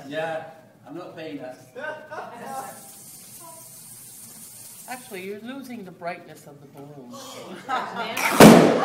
Yeah, I'm not paying that. Actually, you're losing the brightness of the balloon.